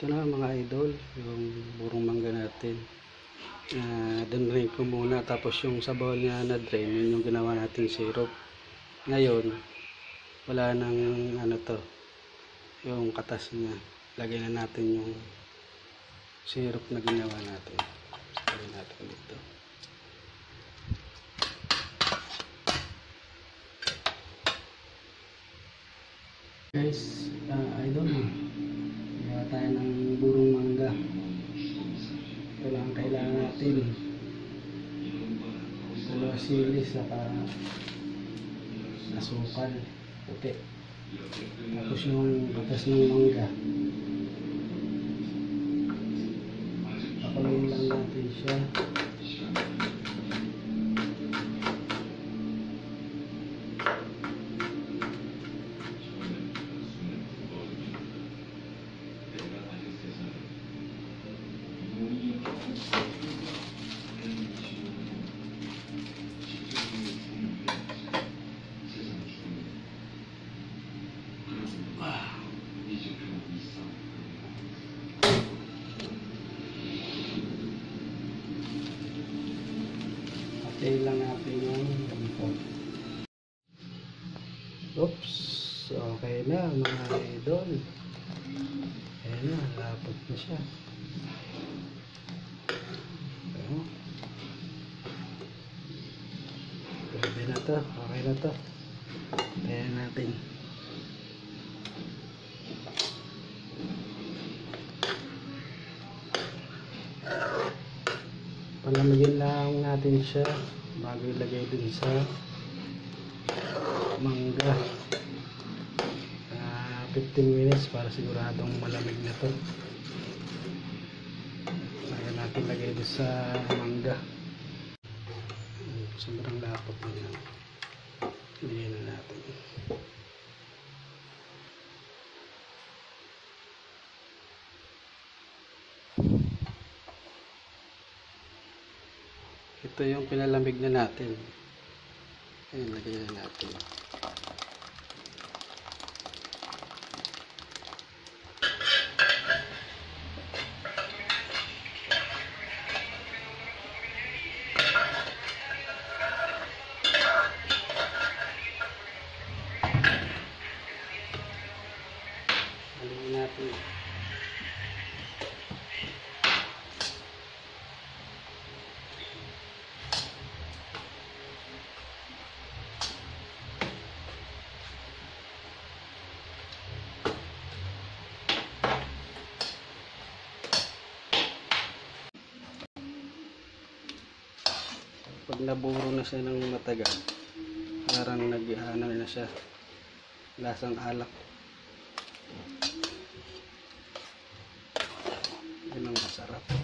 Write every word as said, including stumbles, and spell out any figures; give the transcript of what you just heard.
Ito na mga idol, yung burong mangga natin. Uh, Dinrain ko muna, tapos yung sabaw niya na drain, yun yung ginawa natin syrup. Ngayon, wala nang ano to, yung katas niya. Lagyan na natin yung syrup na ginawa natin. Lagyan natin dito. Guys, uh, idol, gawa tayo ng burong mangga. Ito lang kailangan natin. Pula sili, saka asukal, puti. Tapos yung katas ng mangga. Pakuloyin lang natin siya. Patayin lang natin yung dampot. Oops! Okay na mga idol. Ayan na, lapot na siya. Ayan. Pwede na to, okay na to. Ayan natin. Palamigin lang natin siya bago ilagay dun sa mangga. uh, fifteen minutes para siguradong malamig na to. Ayan natin lagay dun sa mangga. Sobrang lapot na yan. Ilagay na natin. Ito yung pinalamig na natin. Ayan, lagay na natin. Lagay natin. Pag naburo na siya ng matagal, parang nag-ano na siya, lasang alak. Yun ang masarap.